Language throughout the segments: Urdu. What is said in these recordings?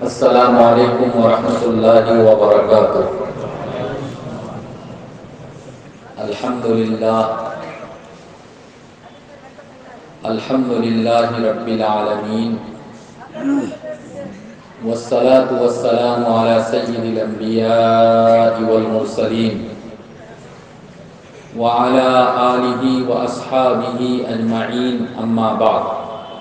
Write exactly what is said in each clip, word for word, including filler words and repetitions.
السلام علیکم ورحمۃ اللہ وبرکاتہ۔ الحمد للہ الحمد للہ رب العالمین والصلاة والسلام علی سید الانبیاء والمرسلین وعلی آلہ واصحابہ اجمعین، اما بعد۔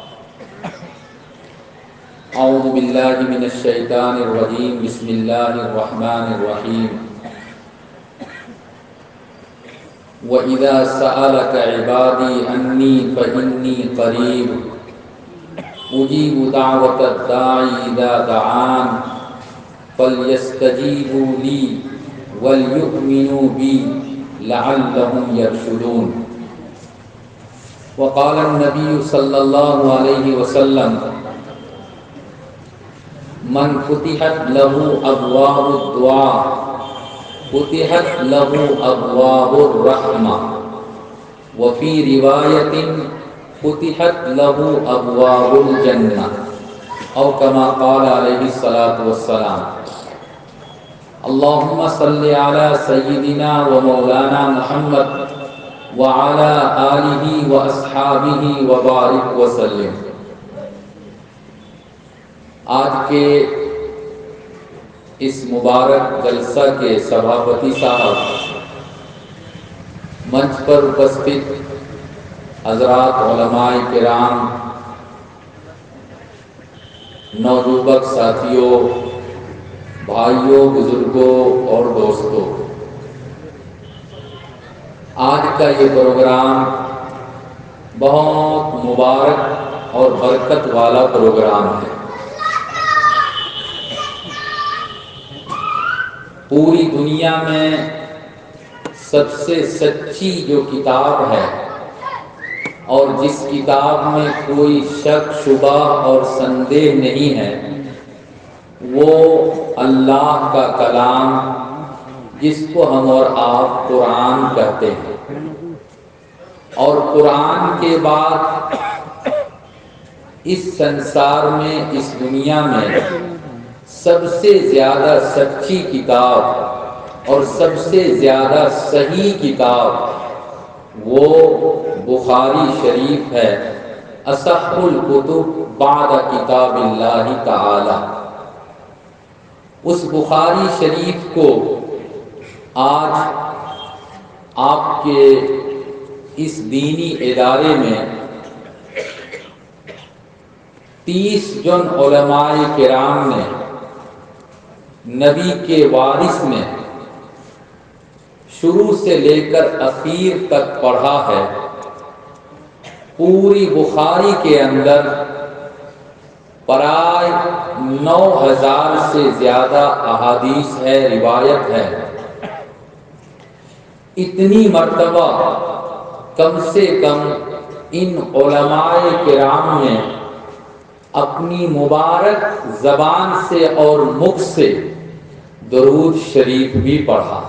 اعوذ باللہ من الشیطان الرجیم، بسم اللہ الرحمن الرحیم۔ وَإِذَا سَأَلَكَ عِبَادِي عَنِّي فَإِنِّي قَرِيبٌ أُجِيبُ دَعْوَةَ الدَّاعِ إِذَا دَعَانِ فَلْيَسْتَجِيبُوا لِي وَلْيُؤْمِنُوا بِي لَعَلَّهُمْ يَرْشُدُونَ۔ وقال النبي صلی اللہ علیہ وسلم: من فتحت له ابواب الدعاء فتحت له ابواب الرحمہ، وفی روایت فتحت له ابواب الجنہ، او کما قال علیہ الصلاۃ والسلام۔ اللہم صل علی سیدنا و مولانا محمد وعلی آلہ واصحابہ وبارک وسلم۔ آج کے اس مبارک جلسہ کے سبھاپتی صاحب، منچ پر اپستھت حضرات علماء کرام، نوجوان ساتھیوں، بھائیوں، بزرگوں اور دوستوں، آج کا یہ پروگرام بہت مبارک اور برکت والا پروگرام ہے۔ پوری دنیا میں سب سے سچی جو کتاب ہے اور جس کتاب میں کوئی شک شبہ اور سندیہ نہیں ہے، وہ اللہ کا کلام، جس کو ہم اور آپ قرآن کہتے ہیں۔ اور قرآن کے بعد اس سنسار میں، اس دنیا میں سب سے زیادہ سچی کتاب اور سب سے زیادہ صحیح کتاب وہ بخاری شریف ہے، اصح الکتب بعد کتاب اللہ تعالی۔ اس بخاری شریف کو آج آپ کے اس دینی ادارے میں تیس جن علماء کرام نے نبی کے وارث میں شروع سے لے کر اخیر تک پڑھا ہے۔ پوری بخاری کے اندر پرائے نو ہزار سے زیادہ احادیث ہے، روایت ہے۔ اتنی مرتبہ کم سے کم ان علماء کرام نے اپنی مبارک زبان سے اور مکھ سے درود شریف بھی پڑھا۔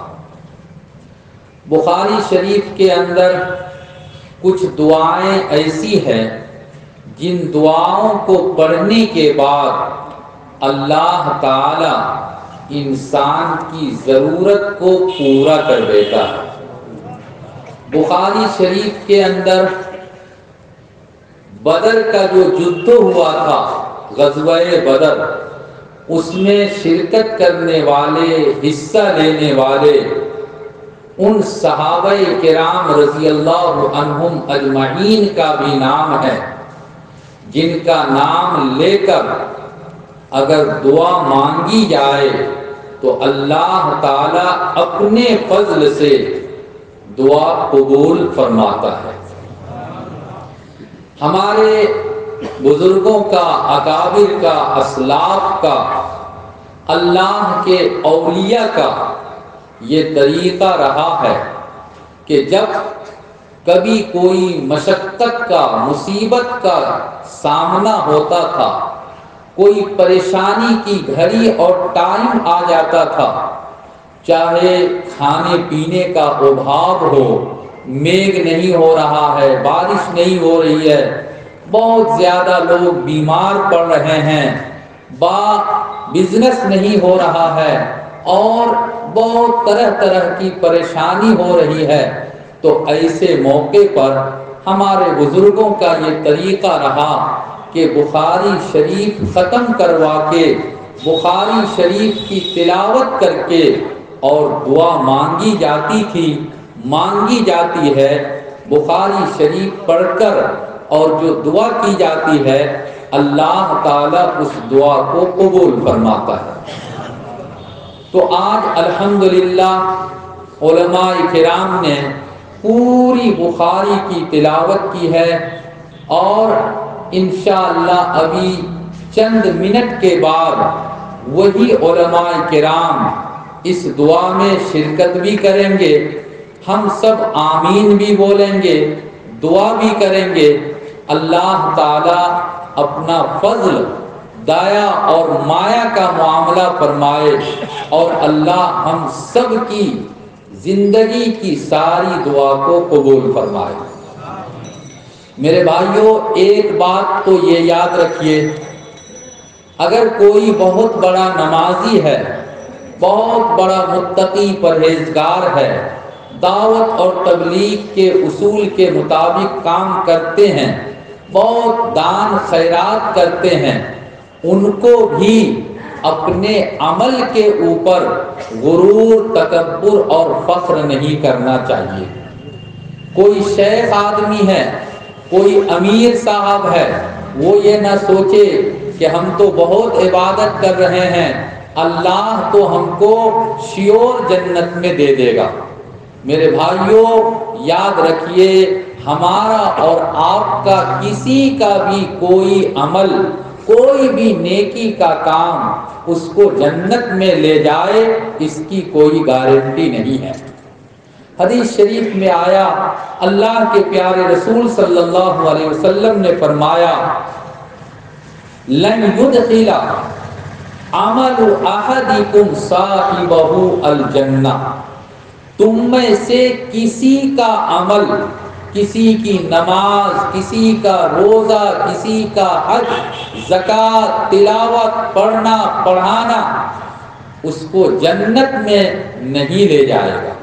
بخاری شریف کے اندر کچھ دعائیں ایسی ہیں جن دعاؤں کو پڑھنے کے بعد اللہ تعالی انسان کی ضرورت کو پورا کر دیتا ہے۔ بخاری شریف کے اندر بدر کا جو جد ہوا تھا، غزوہ بدر، اس میں شرکت کرنے والے، حصہ لینے والے ان صحابہ کرام رضی اللہ عنہم اجمعین کا بھی نام ہے، جن کا نام لے کر اگر دعا مانگی جائے تو اللہ تعالی اپنے فضل سے دعا قبول فرماتا ہے۔ ہمارے بزرگوں کا، اکابر کا، اسلاف کا، اللہ کے اولیاء کا یہ طریقہ رہا ہے کہ جب کبھی کوئی مشقت کا، مصیبت کا سامنا ہوتا تھا، کوئی پریشانی کی گھڑی اور ٹائم آ جاتا تھا، چاہے کھانے پینے کا ابھاؤ ہو، میگھ نہیں ہو رہا ہے، بارش نہیں ہو رہی ہے، بہت زیادہ لوگ بیمار پڑ رہے ہیں، با بزنس نہیں ہو رہا ہے اور بہت طرح طرح کی پریشانی ہو رہی ہے، تو ایسے موقع پر ہمارے بزرگوں کا یہ طریقہ رہا کہ بخاری شریف ختم کروا کے، بخاری شریف کی تلاوت کر کے اور دعا مانگی جاتی تھی، مانگی جاتی ہے۔ بخاری شریف پڑھ کر اور جو دعا کی جاتی ہے، اللہ تعالیٰ اس دعا کو قبول فرماتا ہے۔ تو آج الحمدللہ علماء کرام نے پوری بخاری کی تلاوت کی ہے، اور انشاءاللہ ابھی چند منٹ کے بعد وہی علماء کرام اس دعا میں شرکت بھی کریں گے۔ ہم سب آمین بھی بولیں گے، دعا بھی کریں گے۔ اللہ تعالیٰ اپنا فضل، دایا اور مایا کا معاملہ فرمائے، اور اللہ ہم سب کی زندگی کی ساری دعا کو قبول فرمائے۔ میرے بھائیوں، ایک بات تو یہ یاد رکھیے، اگر کوئی بہت بڑا نمازی ہے، بہت بڑا متقی پرہیزگار ہے، دعوت اور تبلیغ کے اصول کے مطابق کام کرتے ہیں، بہت دان خیرات کرتے ہیں، ان کو بھی اپنے عمل کے اوپر غرور، تکبر اور فخر نہیں کرنا چاہیے۔ کوئی شیخ آدمی ہے، کوئی امیر صاحب ہے، وہ یہ نہ سوچے کہ ہم تو بہت عبادت کر رہے ہیں، اللہ تو ہم کو شیور جنت میں دے دے گا۔ میرے بھائیوں، یاد رکھیے، ہمارا اور آپ کا کسی کا بھی کوئی عمل، کوئی بھی نیکی کا کام اس کو جنت میں لے جائے، اس کی کوئی گارنٹی نہیں ہے۔ حدیث شریف میں آیا، اللہ کے پیارے رسول صلی اللہ علیہ وسلم نے فرمایا، لن يدخل عمل احدکم صاحبہ الجنہ، تم میں سے کسی کا عمل، کسی کی نماز، کسی کا روزہ، کسی کا حج، زکوٰۃ، تلاوت، پڑھنا پڑھانا، اس کو جنت میں نہیں لے جائے گا۔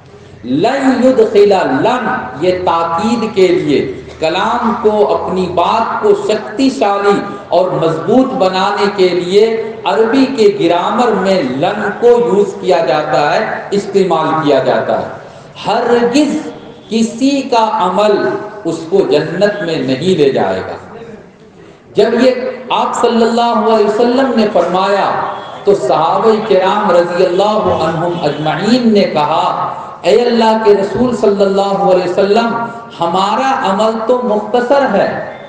لن يدخل، لن یہ تاکید کے لیے، کلام کو، اپنی بات کو شکتی شالی اور مضبوط بنانے کے لیے عربی کے گرامر میں لن کو یوز کیا جاتا ہے، استعمال کیا جاتا ہے۔ ہرگز کسی کا عمل اس کو جنت میں نہیں لے جائے گا۔ جب یہ آپ صلی اللہ علیہ وسلم نے فرمایا تو صحابہ کرام رضی اللہ عنہم اجمعین نے کہا، اے اللہ کے رسول صلی اللہ علیہ وسلم، ہمارا عمل تو مختصر ہے،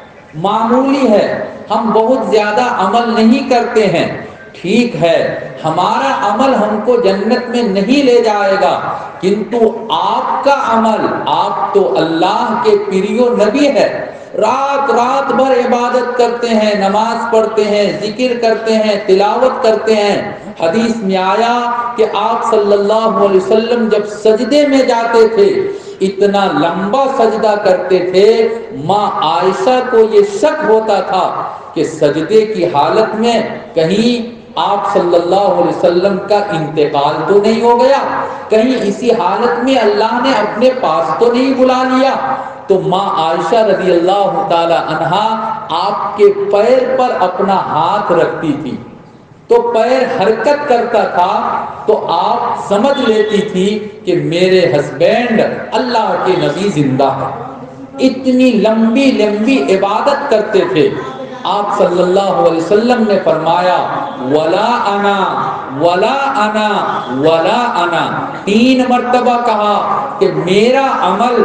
معمولی ہے، ہم بہت زیادہ عمل نہیں کرتے ہیں، ٹھیک ہے ہمارا عمل ہم کو جنت میں نہیں لے جائے گا، کنتو آپ کا عمل، آپ تو اللہ کے پیریو نبی ہے، رات رات بھر عبادت کرتے ہیں، نماز پڑھتے ہیں، ذکر کرتے ہیں، تلاوت کرتے ہیں۔ حدیث میں آیا کہ آپ صلی اللہ علیہ وسلم جب سجدے میں جاتے تھے، اتنا لمبا سجدہ کرتے تھے، ماں عائشہ کو یہ شک ہوتا تھا کہ سجدے کی حالت میں کہیں آپ صلی اللہ علیہ وسلم کا انتقال تو نہیں ہو گیا، کہیں اسی حالت میں اللہ نے اپنے پاس تو نہیں بلا لیا۔ تو ماں عائشہ رضی اللہ تعالی عنہا آپ کے پیر پر اپنا ہاتھ رکھتی تھی، تو پیر حرکت کرتا تھا تو آپ سمجھ لیتی تھی کہ میرے ہسبینڈ اللہ کے نبی زندہ ہے۔ اتنی لمبی لمبی عبادت کرتے تھے۔ آپ صلی اللہ علیہ وسلم نے فرمایا، ولا انا ولا انا ولا انا، تین مرتبہ کہا کہ میرا عمل،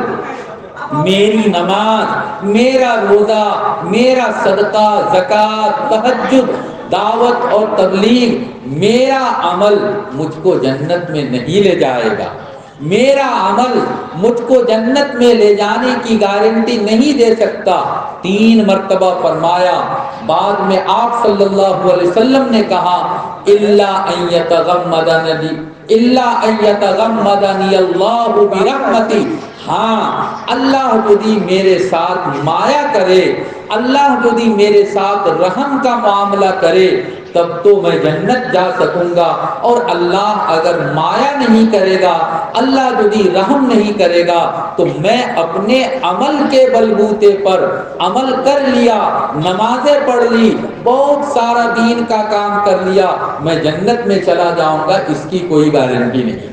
میری نماز، میرا روزہ، میرا صدقہ، زکوٰۃ، تہجد، دعوت اور تبلیغ، میرا عمل مجھ کو جنت میں نہیں لے جائے گا، میرا عمل مجھ کو جنت میں لے جانے کی گارنٹی نہیں دے سکتا۔ تین مرتبہ فرمایا۔ بعد میں آپ صلی اللہ علیہ وسلم نے کہا، الا ان یتغمدنی الا ان یتغمدنی اللہ برحمتی، ہاں اللہ یدی میرے ساتھ مایا کرے، اللہ یدی میرے ساتھ رحم کا معاملہ کرے، تب تو میں جنت جا سکوں گا، اور اللہ اگر مایا نہیں کرے گا، اللہ جدی رحم نہیں کرے گا، تو میں اپنے عمل کے بلبوتے پر عمل کر لیا، نمازیں پڑھ لی، بہت سارا دین کا کام کر لیا، میں جنت میں چلا جاؤں گا، اس کی کوئی گارنٹی نہیں۔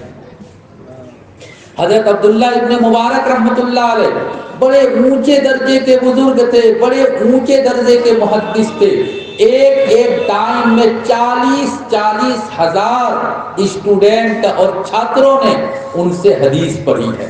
حضرت عبداللہ ابن مبارک رحمۃ اللہ علیہ بڑے اونچے درجے کے بزرگ تھے، بڑے اونچے درجے کے محدث تھے۔ ایک ایک ٹائم میں چالیس چالیس ہزار اسٹوڈنٹ اور چھاتروں نے ان سے حدیث پڑھی ہے،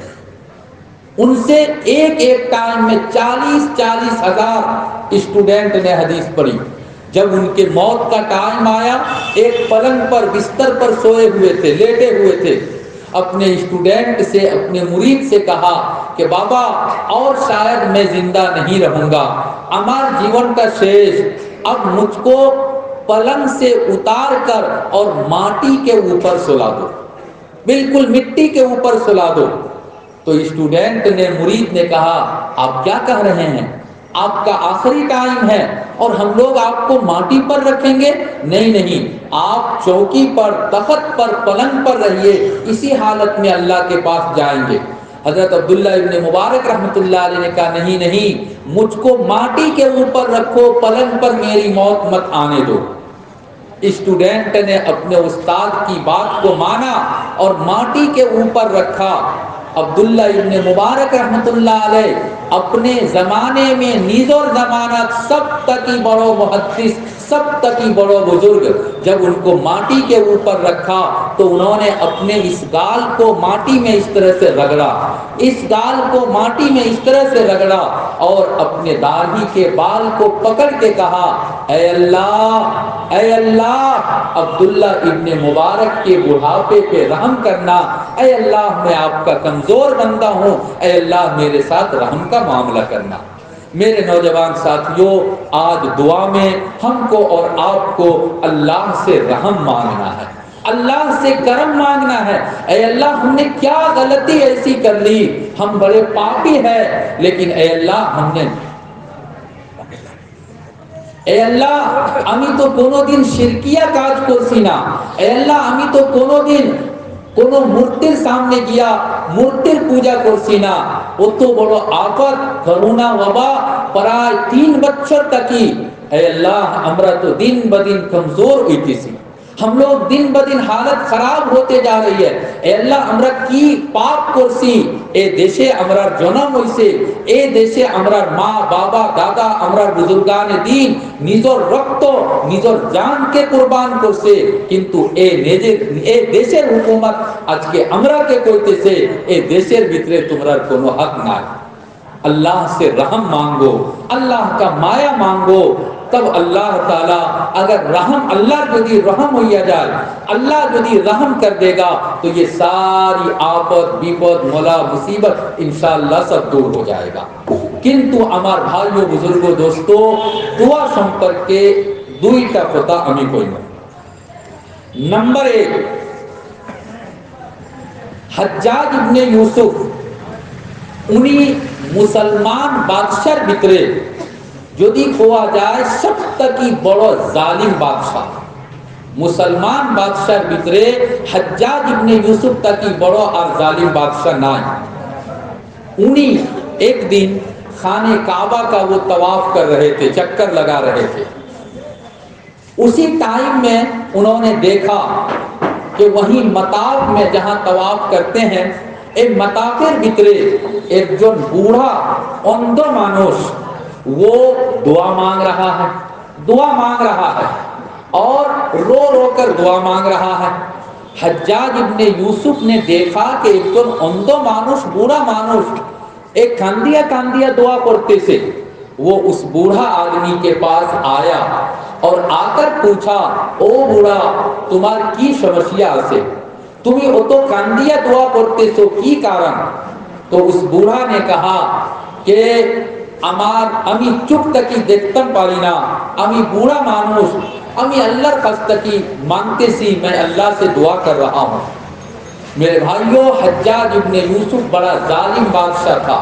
ان سے ایک ایک ٹائم میں چالیس چالیس ہزار اسٹوڈنٹ نے حدیث پڑھی۔ جب ان کے موت کا ٹائم آیا، ایک پلنگ پر بستر پر سوئے ہوئے تھے، لیٹے ہوئے تھے، اپنے اسٹوڈنٹ سے، اپنے مرید سے کہا کہ بابا اور شاید میں زندہ نہیں رہوں گا، ہمار جیون کا شیش، اب مجھ کو پلنگ سے اتار کر اور ماٹی کے اوپر سلا دو، بالکل مٹی کے اوپر سلا دو۔ تو اسٹوڈنٹ نے، مرید نے کہا آپ کیا کہہ رہے ہیں، آپ کا آخری ٹائم ہے اور ہم لوگ آپ کو ماٹی پر رکھیں گے؟ نہیں نہیں، آپ چوکی پر، تخت پر، پلنگ پر رہیے، اسی حالت میں اللہ کے پاس جائیں گے۔ حضرت عبداللہ ابن مبارک رحمۃ اللہ علیہ نے کہا نہیں نہیں، مجھ کو ماٹی کے اوپر رکھو، پلنگ پر میری موت مت آنے دو۔ اسٹوڈنٹ نے اپنے استاد کی بات کو مانا اور ماٹی کے اوپر رکھا۔ عبداللہ ابن مبارک رحمۃ اللہ علیہ اپنے زمانے میں نیز اور زمانہ سب تک ہی بڑو محدث، سب تک ہی بڑو بزرگ، جب ان کو ماٹی کے اوپر رکھا تو انہوں نے اپنے اس گال کو ماٹی میں اس طرح سے رگڑا، اس گال کو ماٹی میں اس طرح سے رگڑا اور اپنے داڑھی کے بال کو پکڑ کے کہا اے اللہ، اے اللہ، عبداللہ ابن مبارک کے بڑھاپے پہ رحم کرنا، اے اللہ میں آپ کا کمزور بندہ ہوں، اے اللہ میرے ساتھ رحم کا معاملہ کرنا۔ میرے نوجوان ساتھیوں، آج دعا میں ہم کو اور آپ کو اللہ سے رحم مانگنا ہے، اللہ سے کرم مانگنا ہے۔ اے اللہ ہم نے کیا غلطی ایسی کر لی، ہم بڑے پاپی ہیں، لیکن اے اللہ ہم نے اے اللہ আমি তো কোনোদিন শিরকিয়া কাজ করছি না, এ আল্লাহ আমি তো কোনোদিন কোনো মূর্তির সামনে গিয়া মূর্তির পূজা করছি না। অত বড় আফত, করোনা ওয়াবা প্রায় তিন বছর থাকি, এ আল্লাহ আমরা তো দিন বদিন কমজোর হইতেছি, हम लोग दिन ब दिन हालत खराब होते जा रही है। ए अल्लाह আমরা কি পাপ করছি, এ দেশে আমরার জন্ম হইছে, এ দেশে আমরার মা বাবা দাদা আমরার বুজুর্গানে দিন নিজের রক্ত নিজের জানকে কুরবান করছে, কিন্তু এ নিজের এ দেশের হুকুমত আজকে আমরাকে কইতেছে এ দেশের ভিতরে তোমরার কোনো হক নাই। अल्लाह से रहम मांगो, अल्लाह का माया मांगो, तब अल्लाह ताला अगर रहम अल्लाह यदि रहम हो जाए, अल्लाह यदि रहम कर देगा तो ये सारी आफत विपद मोला मुसीबत इंशाअल्लाह सब दूर हो जाएगा। किंतु আমার ভাইও বুজুর্গ দোস্ত, দোয়া সম্পর্কে দুইটা কথা আমি কইব। নাম্বার এক, হজ্জাজ ইবনে ইউসুফ উনি মুসলমান বাদশার ভিতরে যদি কোয়া যায় সবথেকে বড় জালিম বাদশাহ, মুসলমান বাদশার ভিতরে হজ্জাজ ইবনে ইউসুফ থেকে বড় আর জালিম बादशाह নাই। उन्हीं एक दिन खाने काबा का वो तवाफ कर रहे थे, चक्कर लगा रहे थे। उसी टाइम में उन्होंने देखा कि वहीं मताफ में जहां तवाफ करते हैं, एक मताफेर भितरे एक जो बूढ़ा अंध मानुष वो दुआ मांग रहा है, दुआ मांग रहा है और रो रो कर दुआ मांग रहा है। हज्जाज इब्ने यूसुफ ने देखा कि एक जो अंध मानुष, बूढ़ा मानुष एक कांदिया कांदिया दुआ करते से, वो उस बूढ़ा आदमी के पास आया और आकर पूछा ओ बूढ़ा तुम्हार की समस्या আছে, তুমি অত কান্দিয়া দোয়া করতেছো কি কারণ? তো उस बूढ़ा ने कहा कि আমার আমি চুপ থাকি দেখতাম পারি না, আমি বুড়া মানুষ, আমি আল্লাহর কাছ থেকে মানতেছি, मैं अल्लाह से दुआ कर रहा हूं। मेरे भाइयों, हज्जाज इब्ने यूसुफ बड़ा जालिम बादशाह था,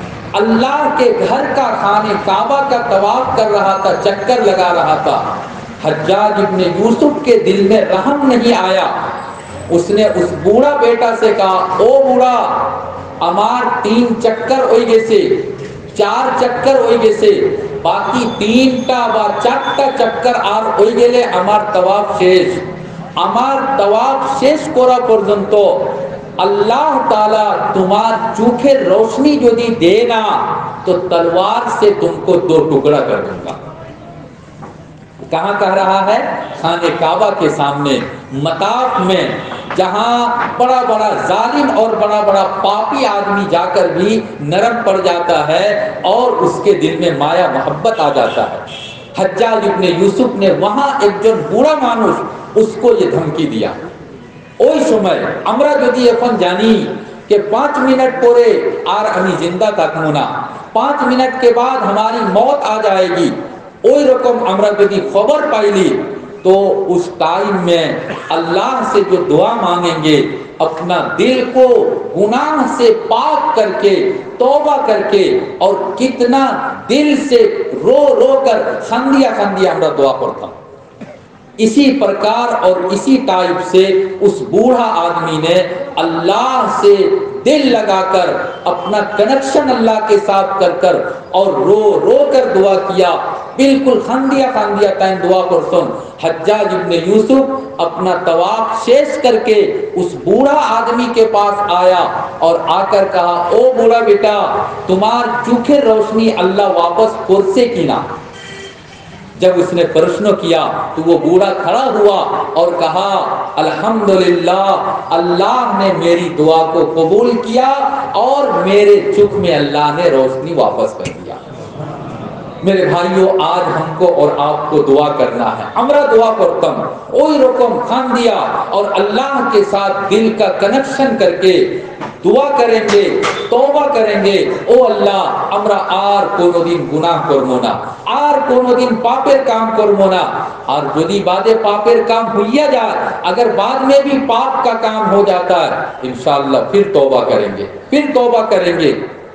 अल्लाह के घर का खाने काबा का तवाफ कर रहा था, चक्कर लगा रहा था। حجاج ابن یوسف کے دل میں رحم نہیں آیا. اس نے اس بوڑھا بیٹا سے کہا او بوڑھا امار تین چکر ہوئی گیسے چار چکر ہوئی گیسے باقی تین ٹا با چارٹا چکر আর হয়ে গেলে আমার তওয়াফ শেষ. আমার তওয়াফ শেষ করা পর্যন্ত আল্লাহ তাআলা তোমার চোখের रोशनी যদি দে না তো তলোয়ার से तुमको दो टुकड़ा कर दूंगा. कहाँ कह रहा है? खाने काबा के सामने मताफ में, जहाँ बड़ा बड़ा जालिम और बड़ा बड़ा पापी आदमी जाकर भी नरम पड़ जाता है और उसके दिल में माया मोहब्बत आ जाता है. हज्जाज इब्ने यूसुफ ने वहाँ एक जो बुरा मानुष उसको ये धमकी दिया. ওই সময় আমরা যদি এখন জানি कि पाँच मिनट পরে আর আমি जिंदा থাকবো না, पाँच मिनट के बाद हमारी मौत आ जाएगी, ওই রকম আমরা যদি খবর পাইলি तो उस टाइम में अल्लाह से जो दुआ मांगेंगे अपना दिल को गुनाह से पाक करके तौबा करके और कितना दिल से रो रो कर खंदिया खंदिया हमरा दुआ करता. इसी प्रकार और इसी टाइप से उस बूढ़ा आदमी ने अल्लाह से दिल लगाकर अपना कनेक्शन अल्लाह के साथ कर कर और रो रो कर दुआ किया. बिल्कुल खंदिया खंदिया टाइम दुआ कर सुन. हज्जाज इब्ने यूसुफ अपना तवाफ शेष करके उस बूढ़ा आदमी के पास आया और आकर कहा ओ बूढ़ा बेटा तुम्हार चूखे रोशनी अल्लाह वापस करसे की ना. जब उसने प्रश्न किया तो वो बूढ़ा खड़ा हुआ और कहा अल्हम्दुलिल्लाह अल्लाह ने मेरी दुआ को कबूल किया और मेरे चुख में अल्लाह ने रोशनी वापस कर दिया. मेरे भाइयों आज हमको और आपको दुआ करना है. আমরা दुआ করতাম ওই রকম খান दिया और अल्लाह के साथ दिल का कनेक्शन करके दुआ करेंगे, तौबा करेंगे. ओ अल्लाह আমরা আর কোনোদিন গুনাহ করব না, আর কোনোদিন পাপের কাম করব না. और যদি बादे पापेर काम हुआ जाए, अगर बाद में भी पाप का काम हो जाता है इंशाअल्लाह फिर तौबा करेंगे, फिर तौबा करेंगे.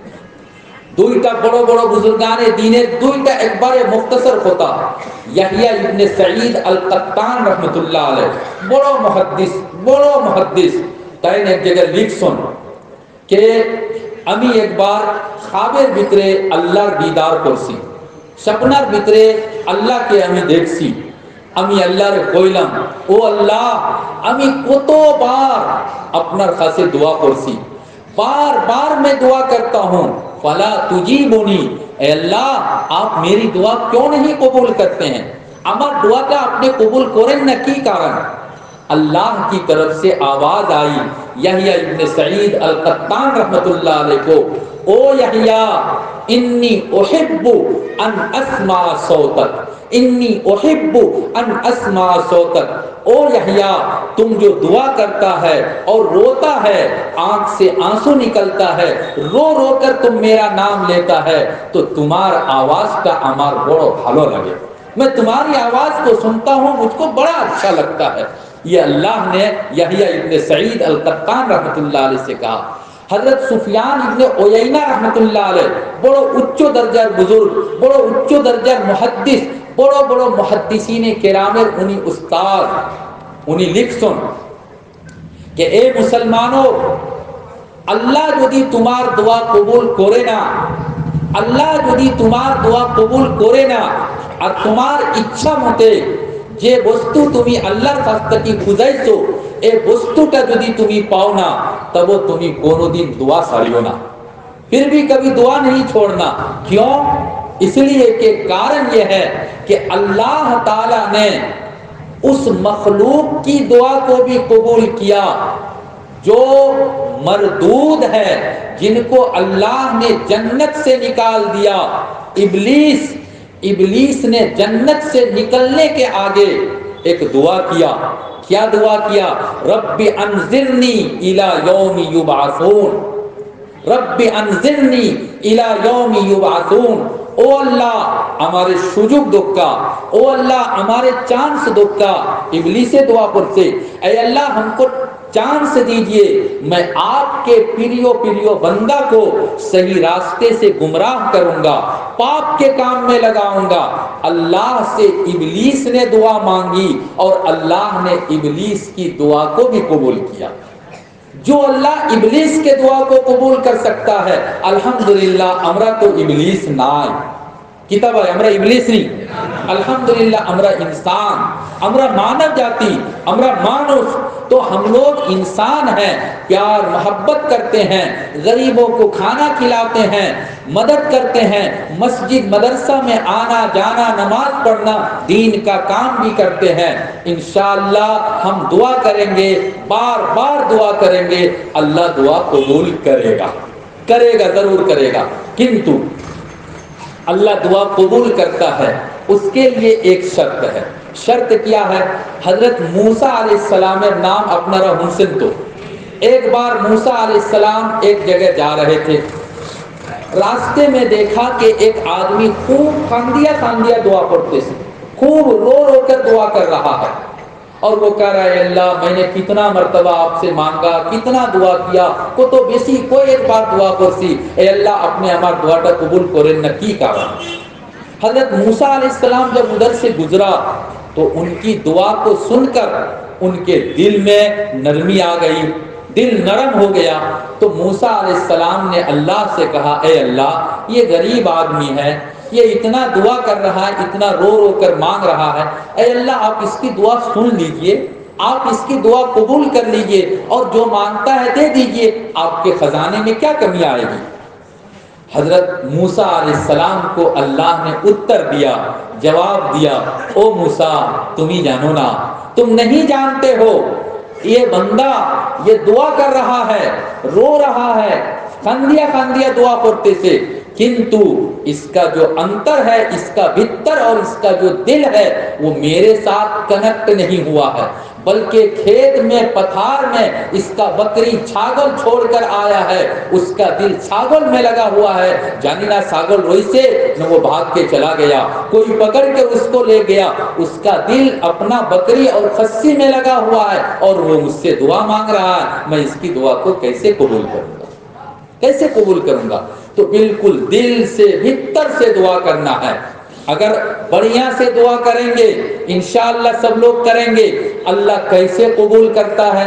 দুইটা বড় বড় বুজুর্গানে দ্বীনের দুইটা একবারে মুখতাসর কথা. ইয়াহিয়া ইবনে সাঈদ আল কাত্তান রাহমাতুল্লাহ আলাইহি বড় মুহাদ্দিস বড় মুহাদ্দিস তাই এক জায়গায় লিখছেন যে আমি একবার খাবের ভিতরে আল্লাহর দিদার করছি, স্বপ্নের ভিতরে আল্লাহকে আমি দেখছি. আমি আল্লাহরে কইলাম ও আল্লাহ আমি কতবার আপনার কাছে দোয়া করছি, बार बार मैं दुआ करता हूँ फला तुजीबुनी, अल्लाह आप मेरी दुआ क्यों नहीं कबूल करते हैं? আমার दुआটা আপনি কবুল করেন না কি কারণ? अल्लाह की तरफ से आवाज आई यहिया इब्ने सईद अल कत्तान रहमतुल्लाह अलैह को ओ यहिया इन्नी उहिब्बु अन अस्मा सौतक, इन्नी उहिब्बु अन अस्मा सौतक. ओ यहिया तुम जो दुआ करता है और रोता है, आंख से आंसू निकलता है, रो रो कर तुम मेरा नाम लेता है तो तुम्हार आवाज का अमार बड़ो भालो लगे. मैं तुम्हारी आवाज को सुनता हूँ, मुझको बड़ा अच्छा लगता है. ये अल्लाह ने यहिया इब्ने सईद अल कत्तान रहमतुल्लाह अलैह से कहा. हजरत सुफियान इब्ने उयैना रहमतुल्लाह अलैह बड़ो उच्च दर्जार बुजुर्ग, बड़ो उच्च दर्जार मुहद्दिस, बड़ो बड़ो मुहद्दिसीने केरामेर उनी उस्ताद. उनी लिखছেন कि ए मुसलमानों अल्लाह यदि तुम्हार दुआ कबूल करे ना, अल्लाह यदि तुम्हार दुआ कबूल करे ना और तुम्हार इच्छा मते যে বস্তু তুমি আল্লাহর কাছ থেকে খুঁজাইছো এই বস্তুটা যদি তুমি পাও না তবে তুমি কোনোদিন দোয়া ছাড়িও না, फिर भी कभी दुआ नहीं छोड़ना. क्यों? इसलिए कि कारण यह है कि अल्लाह ताला ने उस मखलूक की दुआ को भी कबूल किया जो मरदूद है, जिनको अल्लाह ने जन्नत से निकाल दिया. इब्लीस इब्लीस ने जन्नत से निकलने के आगे एक दुआ किया. क्या दुआ किया? रब्बी अनज़िरनी इला यौमि युबअसून, रब्बी अनज़िरनी इला यौमि युबअसून. ओ अल्लाह हमारे सुजुग दुक्का, ओ अल्लाह हमारे चांस दुक्का. इब्लीस से दुआ करते ऐ अल्लाह हमको چانس دیجئے، میں آپ کے پیریو پیریو بندہ کو صحیح راستے سے گمراہ کروں گا، پاپ کے کام میں لگاؤں گا۔ اللہ سے ابلیس نے دعا مانگی اور اللہ نے ابلیس کی دعا کو بھی قبول کیا۔ جو اللہ ابلیس کے دعا کو قبول کر سکتا ہے، الحمدللہ امرا تو ابلیس نائ کتاب ہے، امرا ابلیس نہیں، الحمدللہ امرا انسان، امرا مانو جاتی، امرا مانوس، تو ہم لوگ انسان ہیں، پیار محبت کرتے ہیں، غریبوں کو کھانا کھلاتے ہیں، مدد کرتے ہیں، مسجد مدرسہ میں آنا جانا، نماز پڑھنا، دین کا کام بھی کرتے ہیں۔ انشاءاللہ ہم دعا کریں گے، بار بار دعا کریں گے، اللہ دعا قبول کرے گا، کرے گا ضرور کرے گا۔ کنتو اللہ دعا قبول کرتا ہے، اس کے لیے ایک شرط ہے۔ شرط کیا ہے؟ حضرت موسیٰ علیہ السلام نام اپنا رہا حسن تو ایک بار موسیٰ علیہ السلام ایک جگہ جا رہے تھے، راستے میں دیکھا کہ ایک آدمی خوب کاندیا کاندیا دعا پڑھتے سے، خوب رو رو کر دعا کر رہا ہے، اور وہ کہہ رہا ہے اللہ میں نے کتنا مرتبہ آپ سے مانگا، کتنا دعا کیا، کو تو بیسی کوئی ایک بار دعا کرسی، اے اللہ اپنے ہمار دعاটা قبول کریں نہ کی کارن۔ حضرت موسیٰ علیہ السلام جب ادھر سے گزرا تو ان کی دعا کو سن کر ان کے دل میں نرمی آ گئی، دل نرم ہو گیا، تو موسیٰ علیہ السلام نے اللہ سے کہا اے اللہ یہ غریب آدمی ہے، یہ اتنا دعا کر رہا ہے، اتنا رو رو کر مانگ رہا ہے، اے اللہ آپ اس کی دعا سن لیجئے، آپ اس کی دعا قبول کر لیجئے، اور جو مانگتا ہے دے دیجئے، آپ کے خزانے میں کیا کمی آئے گی۔ حضرت موسیٰ علیہ السلام کو اللہ نے اتر دیا، جواب دیا، او موسیٰ تم ہی جانو نا، تم نہیں جانتے ہو، یہ بندہ یہ دعا کر رہا ہے، رو رہا ہے، کاندیا کاندیا دعا کرتے سے، کنتو اس کا جو انتر ہے، اس کا بھتر اور اس کا جو دل ہے وہ میرے ساتھ کنیکٹ نہیں ہوا ہے، بلکہ کھیت میں پتھار میں اس کا بکری چھاگل چھوڑ کر آیا ہے، اس کا دل چھاگل میں لگا ہوا ہے، جانی نہ چھاگل روئی سے نہ وہ بھاگ کے چلا گیا، کوئی پکڑ کے اس کو لے گیا، اس کا دل اپنا بکری اور خصی میں لگا ہوا ہے، اور وہ مجھ سے دعا مانگ رہا ہے، میں اس کی دعا کو کیسے قبول کروں گا، کیسے قبول کروں گا؟ تو بالکل دل سے بھیتر سے دعا کرنا ہے۔ اگر بڑھیا سے دعا کریں گے، انشاءاللہ سب لوگ کریں گے، اللہ کیسے قبول کرتا ہے؟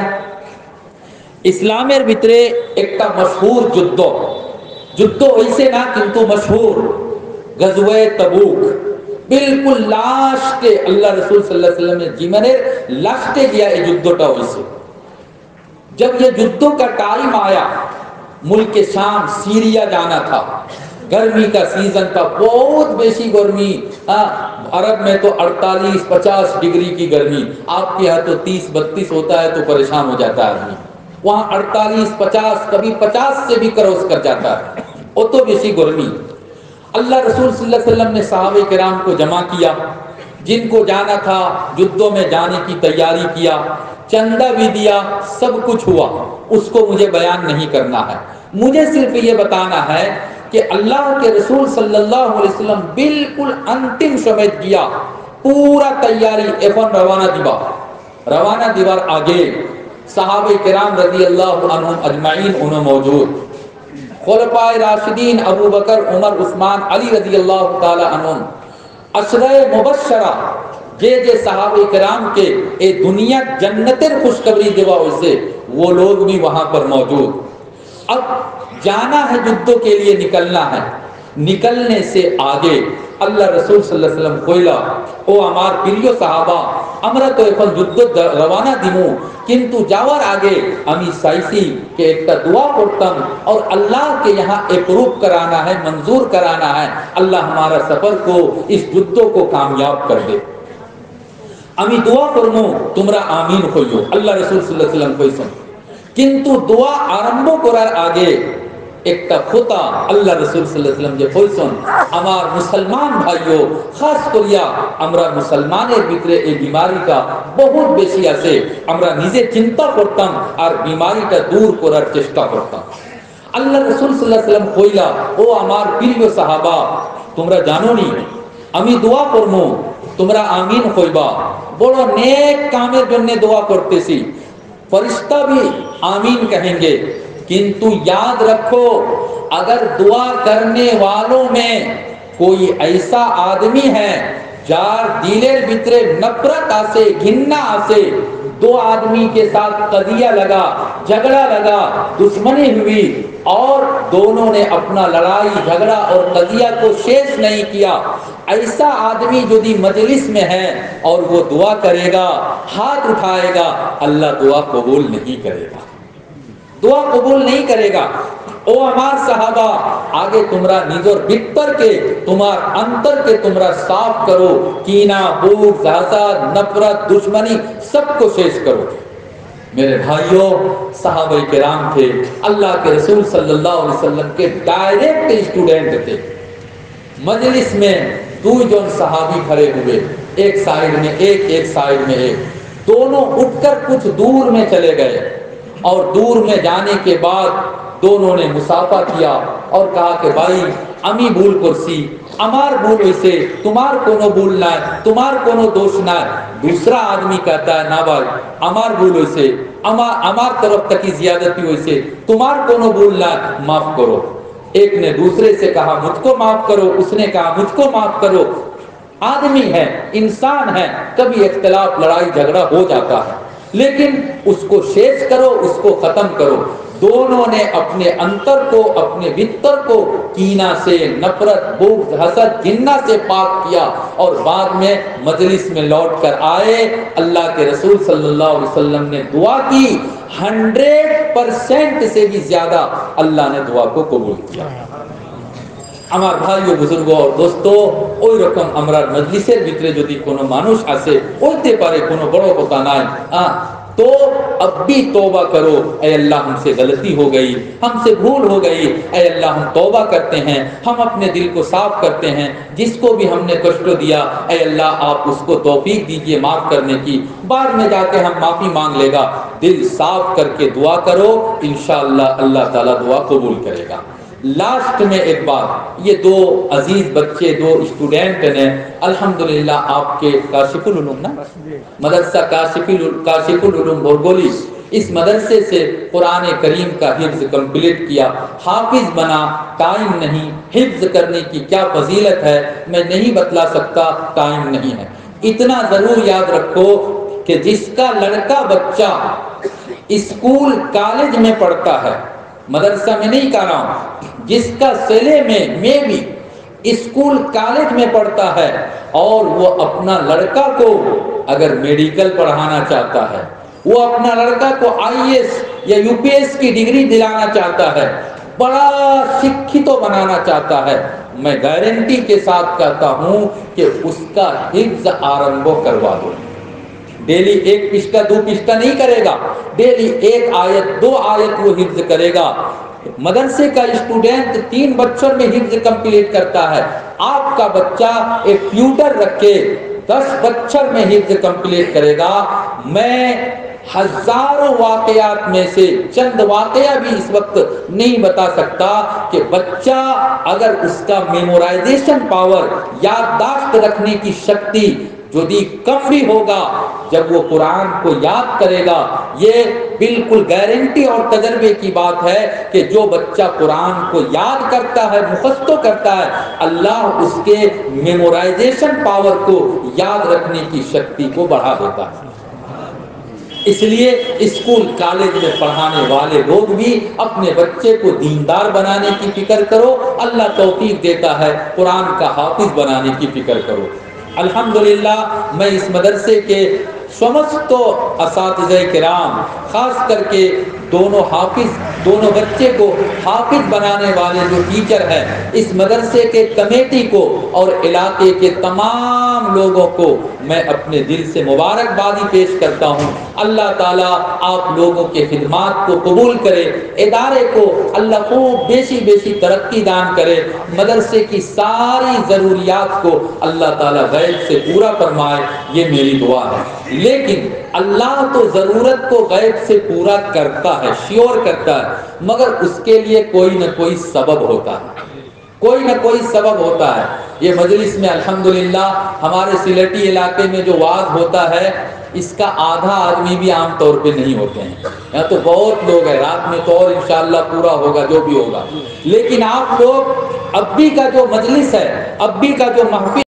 اسلامیر بھیترے ایک تا مشہور جدو جدو ایسے نہ کنتو مشہور غزوہ تبوک، بالکل لاسٹ اللہ رسول صلی اللہ علیہ وسلم نے جیمنے لاسٹ گیا یہ جدوٹا ویسے۔ جب یہ جدو کا ٹائم آیا، ملک شام سیریا جانا تھا، گرمی کا سیزن تھا، بہت بیشی گرمی، عرب میں تو اڑتالیس پچاس ڈگری کی گرمی، آپ کے ہاں تو تیس بتیس ہوتا ہے تو پریشان ہو جاتا ہے آدمی، وہاں اڑتالیس پچاس کبھی پچاس سے بھی کروس کر جاتا ہے، وہ تو بیشی گرمی۔ اللہ رسول صلی اللہ علیہ وسلم نے صحابہ کرام کو جمع کیا، جن کو جانا تھا جدوں میں جانے کی تیاری کیا، چندہ بھی دیا، سب کچھ ہوا، اس کو مجھے بیان نہیں کرنا ہے، مجھے صرف یہ بتانا ہے کہ اللہ کے رسول صلی اللہ علیہ وسلم بالکل انتم سمجھ گیا، پورا تیاری ایفن روانہ دیبا روانہ دیوار آگے، صحابہ کرام رضی اللہ عنہم اجمعین انہوں موجود، خلفائے راشدین ابو بکر عمر عثمان علی رضی اللہ تعالی عنہم، عشرہ مبشرہ جے جے صحابہ کرام کے اے دنیا جنتر خوشخبری دیوا اسے، وہ لوگ بھی وہاں پر موجود۔ اب جانا ہے جدوں کے لیے، نکلنا ہے، نکلنے سے آگے اللہ رسول صلی اللہ علیہ وسلم کوئلہ او ہمار پریو صحابہ امرہ تو ایفن جدد روانہ دیمو، کنتو جاور آگے امی سائسی کہ ایک تا دعا کرتم اور اللہ کے یہاں اپروف کرانا ہے، منظور کرانا ہے، اللہ ہمارا سفر کو اس جدوں کو کامیاب کر دے، امی دعا کرمو تمرا آمین ہوئیو، اللہ رسول صلی اللہ علیہ وسلم کوئی سن، کنتو دعا آرمبو کرار آگے ایک تا خطا اللہ رسول صلی اللہ علیہ وسلم جے کوئی سن، ہمار مسلمان بھائیو خاص کریا ہمارا مسلمانے بھیترے اے بیماری کا بہت بیشی آسے، ہمارا نیزے چنتا کرتم اور بیماری کا دور کرار چشتا کرتم۔ اللہ رسول صلی اللہ علیہ وسلم کوئلہ او ہمار پیریو صحابہ تمرا جانو نہیں، امی دعا کرمو تمرا آمین خوئبا، بڑو نیک کامر جننے دعا کرتے سی، فرشتہ بھی آمین کہیں گے. کنتو یاد رکھو اگر دعا کرنے والوں میں کوئی ایسا آدمی ہے جار دیلر بترے نفرت آسے گھننا آسے, دو آدمی کے ساتھ قضیہ لگا, جھگڑا لگا, دشمنی ہوئی اور دونوں نے اپنا لڑائی جھگڑا اور قضیہ کو شیش نہیں کیا, ایسا آدمی جو دی مجلس میں ہے اور وہ دعا کرے گا, ہاتھ اٹھائے گا, اللہ دعا قبول نہیں کرے گا, دعا قبول نہیں کرے گا. او ہمار صحابہ آگے تمہارا نظر بتر کے تمہار انتر کے تمہارا صاف کرو, کینہ, بغض, حسد, نفرت, دشمنی سب کو شیش کرو. میرے بھائیوں, صحابہ کرام تھے, اللہ کے رسول صلی اللہ علیہ وسلم کے ڈائریکٹ اسٹوڈنٹ تھے. مجلس میں دو جون صحابی کھڑے ہوئے, ایک سائیڈ میں ایک ایک سائیڈ میں ایک, دونوں اٹھ کر کچھ دور میں چلے گئے اور دور میں جانے کے بعد دونوں نے مصافحہ کیا اور کہا کہ بھائی امی بھول کرسی, امار بھول ویسے, تمہار کونو بھولنا ہے, تمہار کونو دوش نہ ہے. دوسرا آدمی کہتا ہے نا بھائی امار بھول ویسے, امار امار طرف تک کی زیادتی ویسے, تمہار کونو بھولنا ہے, معاف کرو. ایک نے دوسرے سے کہا مجھ کو معاف کرو, اس نے کہا مجھ کو معاف کرو. آدمی ہے, انسان ہے, کبھی اختلاف لڑائی جھگڑا ہو جاتا ہے, لیکن اس کو شیش کرو, اس کو ختم کرو. دونوں نے اپنے انتر کو, اپنے بھیتر کو کینہ سے, نفرت, بغض, حسد, گھننا سے پاک کیا اور بعد میں مجلس میں لوٹ کر آئے. اللہ کے رسول صلی اللہ علیہ وسلم نے دعا کی, ہنڈریڈ پرسینٹ سے بھی زیادہ اللہ نے دعا کو قبول کیا. আমার ভাইও বুজুর্গ और दोस्तों ওই রকম আমরা মজলিসের ভিতরে যদি কোনো মানুষ আসে বলতে পারে কোনো বড় কথা নাই, तो अब भी तौबा करो, ऐ अल्लाह हमसे गलती हो गई, हमसे भूल हो गई, ऐ अल्लाह हम तौबा करते हैं, हम अपने दिल को साफ करते हैं, जिसको भी हमने कष्ट दिया ऐ अल्लाह आप उसको तौफीक दीजिए माफ करने की. बाद में जाके हम माफी मांग लेगा. दिल साफ करके दुआ करो, इंशाअल्लाह अल्लाह ताला दुआ कबूल करेगा. लास्ट में एक बात, ये दो अजीज बच्चे, दो स्टूडेंट ने अल्हम्दुलिल्लाह आपके काशिफुल उलूम ना मदरसा काशिफुल काशिफुल उलूम बोरगोली, इस मदरसे से कुरान करीम का हिफ्ज कंप्लीट किया, हाफिज बना. टाइम नहीं, हिफ्ज करने की क्या फजीलत है मैं नहीं बतला सकता, टाइम नहीं है. इतना जरूर याद रखो कि जिसका लड़का बच्चा स्कूल कॉलेज में पढ़ता है, मदरसा में नहीं कह रहा हूं, जिसका सिले में में भी स्कूल कॉलेज में पढ़ता है और वो अपना लड़का को अगर मेडिकल पढ़ाना चाहता है, वो अपना लड़का को आईएएस या यूपीएस की डिग्री दिलाना चाहता है, बड़ा शिक्षित तो बनाना चाहता है, मैं गारंटी के साथ कहता हूं कि उसका हिफ्ज आरंभ करवा दो. डेली एक पिश्ता दो पिश्ता नहीं करेगा, डेली एक आयत दो आयत वो हिफ्ज करेगा. मदरसे का स्टूडेंट तीन बच्चों में हिफ्ज कंप्लीट करता है, आपका बच्चा एक ट्यूटर रख के दस बच्चों में हिफ्ज कंप्लीट करेगा. मैं हजारों वाकयात में से चंद वाकया भी इस वक्त नहीं बता सकता कि बच्चा अगर उसका मेमोराइजेशन पावर, याददाश्त रखने की शक्ति यदि कम भी होगा, जब वो कुरान को याद करेगा, ये बिल्कुल गारंटी और तजर्बे की बात है कि जो बच्चा कुरान को याद करता है, मुखस्तो करता है, अल्लाह उसके मेमोराइजेशन पावर को, याद रखने की शक्ति को बढ़ा देता है. इसलिए स्कूल कॉलेज में पढ़ाने वाले लोग भी अपने बच्चे को दीनदार बनाने की फिक्र करो, अल्लाह तौफीक देता है, कुरान का हाफिज बनाने की फिक्र करो. अल्हम्दुलिल्लाह मैं इस मदरसे के समस्त असातिज़े किराम, खास करके दोनों हाफिज, दोनों बच्चे को हाफिज बनाने वाले जो टीचर हैं, इस मदरसे के कमेटी को और इलाके के तमाम लोगों को मैं अपने दिल से मुबारकबादी पेश करता हूँ. अल्लाह ताला आप लोगों के खिदमात को कबूल करे, इदारे को अल्लाह को बेशी बेशी तरक्की दान करे, मदरसे की सारी ज़रूरियात को अल्लाह ताला गैब से पूरा फरमाए, ये मेरी दुआ है. लेकिन अल्लाह तो ज़रूरत को गैब से पूरा करता है, श्योर करता है, मगर उसके लिए कोई न कोई सबब होता है, कोई न कोई सबब होता है. ये मजलिस में अल्हम्दुलिल्लाह हमारे सिलेटी इलाके में जो वाज होता है, اس کا آدھا آدمی بھی عام طور پہ نہیں ہوتے ہیں. یہاں تو بہت لوگ ہیں، رات میں تو اور انشاءاللہ پورا ہوگا جو بھی ہوگا. لیکن آپ لوگ اب بھی کا جو مجلس ہے، اب بھی کا جو محفل